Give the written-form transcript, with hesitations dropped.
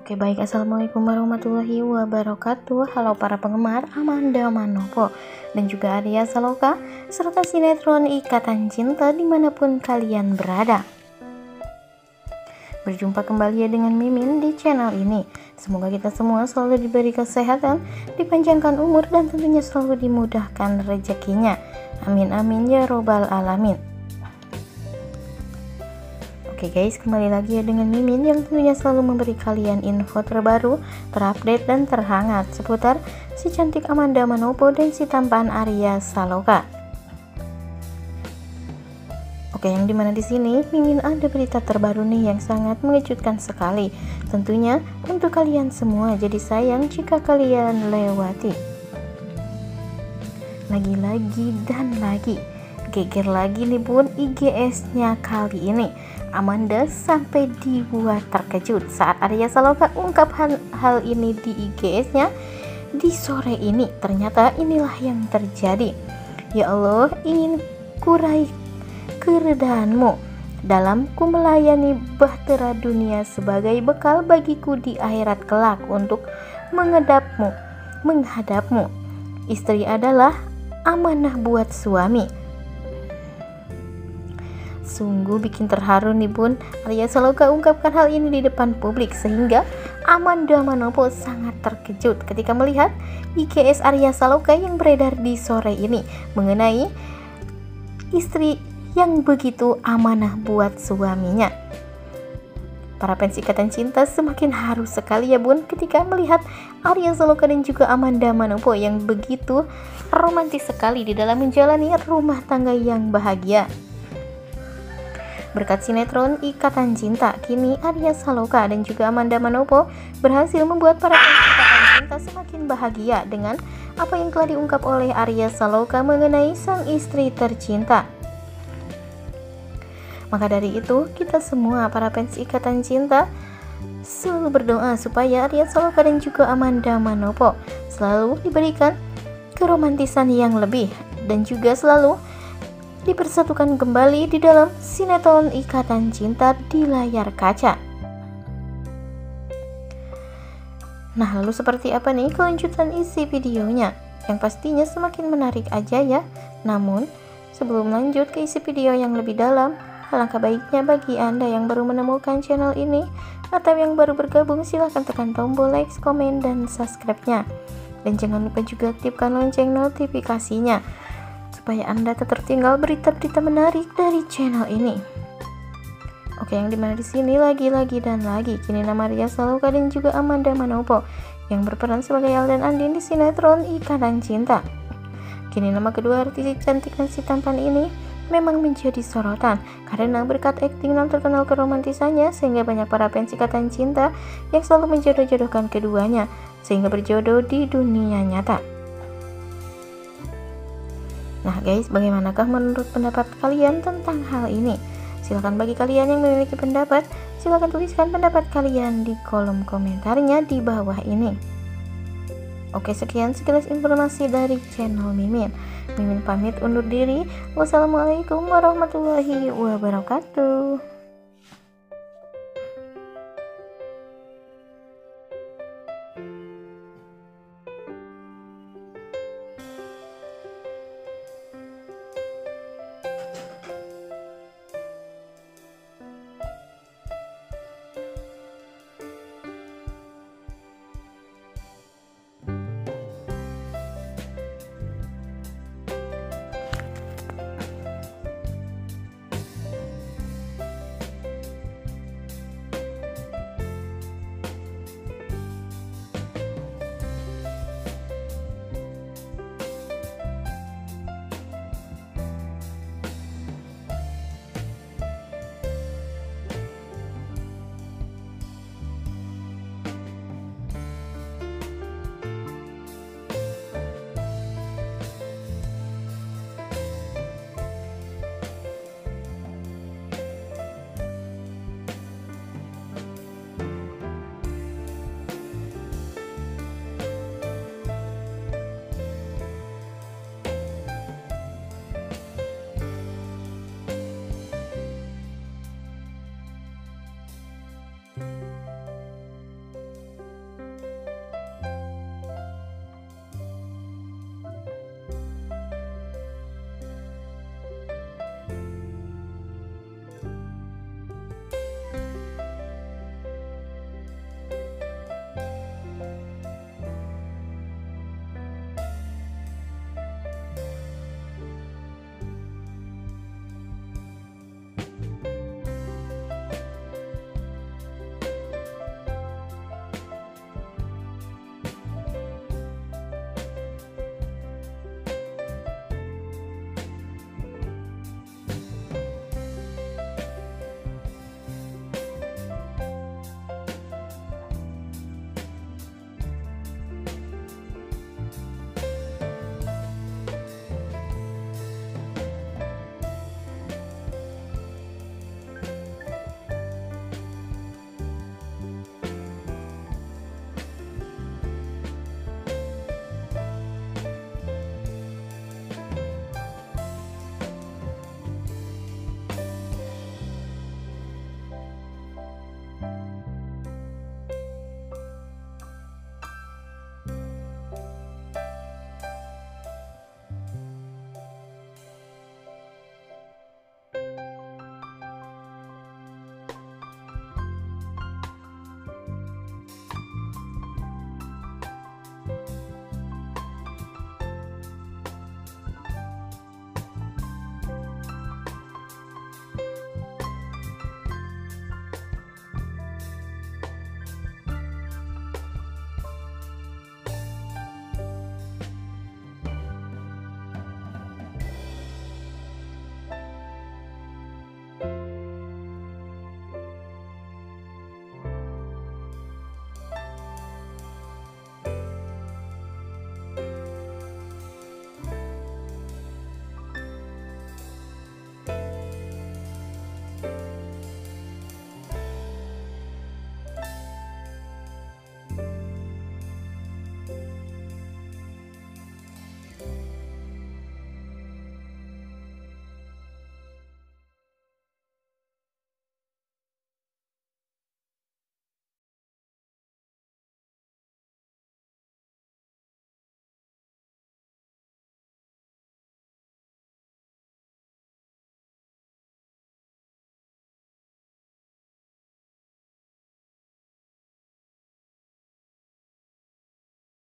Oke baik, assalamualaikum warahmatullahi wabarakatuh. Halo para penggemar Amanda Manopo dan juga Arya Saloka serta sinetron Ikatan Cinta dimanapun kalian berada. Berjumpa kembali ya dengan Mimin di channel ini. Semoga kita semua selalu diberi kesehatan, dipanjangkan umur, dan tentunya selalu dimudahkan rezekinya. Amin amin ya robbal alamin. Oke guys, kembali lagi ya dengan Mimin yang tentunya selalu memberi kalian info terbaru, terupdate, dan terhangat seputar si cantik Amanda Manopo dan si tampan Arya Saloka. Oke, yang dimana di sini Mimin ada berita terbaru nih yang sangat mengejutkan sekali. Tentunya untuk kalian semua, jadi sayang jika kalian lewati. Lagi-lagi dan lagi, geger lagi nih bun IGS-nya kali ini. Amanda sampai dibuat terkejut saat Arya Saloka ungkap hal ini di IGS-nya di sore ini. Ternyata inilah yang terjadi. Ya Allah, ingin kurai keredahanmu dalam ku melayani bahtera dunia sebagai bekal bagiku di akhirat kelak untuk menghadapmu. Istri adalah amanah buat suami. Sungguh bikin terharu nih bun, Arya Saloka ungkapkan hal ini di depan publik sehingga Amanda Manopo sangat terkejut ketika melihat IGS Arya Saloka yang beredar di sore ini mengenai istri yang begitu amanah buat suaminya. Para fans Ikatan Cinta semakin haru sekali ya bun ketika melihat Arya Saloka dan juga Amanda Manopo yang begitu romantis sekali di dalam menjalani rumah tangga yang bahagia. Berkat sinetron Ikatan Cinta, kini Arya Saloka dan juga Amanda Manopo berhasil membuat para fans Ikatan Cinta semakin bahagia dengan apa yang telah diungkap oleh Arya Saloka mengenai sang istri tercinta. Maka dari itu, kita semua para fans Ikatan Cinta selalu berdoa supaya Arya Saloka dan juga Amanda Manopo selalu diberikan keromantisan yang lebih dan juga selalu dipersatukan kembali di dalam sinetron Ikatan Cinta di layar kaca. Nah, lalu seperti apa nih kelanjutan isi videonya? Yang pastinya semakin menarik aja ya. Namun, sebelum lanjut ke isi video yang lebih dalam, alangkah baiknya bagi Anda yang baru menemukan channel ini atau yang baru bergabung, silahkan tekan tombol like, komen, dan subscribe-nya. Dan jangan lupa juga aktifkan lonceng notifikasinya supaya Anda tak tertinggal berita-berita menarik dari channel ini. Oke, yang dimana di sini lagi-lagi dan lagi, kini nama Arya Saloka dan juga Amanda Manopo yang berperan sebagai Al dan Andin di sinetron Ikatan Cinta. Kini nama kedua artis cantik dan si tampan ini memang menjadi sorotan karena berkat akting yang terkenal keromantisannya sehingga banyak para fans Ikatan Cinta yang selalu menjodoh-jodohkan keduanya sehingga berjodoh di dunia nyata. Nah guys, bagaimanakah menurut pendapat kalian tentang hal ini? Silahkan bagi kalian yang memiliki pendapat, silahkan tuliskan pendapat kalian di kolom komentarnya di bawah ini. Oke, sekian sekilas informasi dari channel Mimin. Mimin pamit undur diri. Wassalamualaikum warahmatullahi wabarakatuh.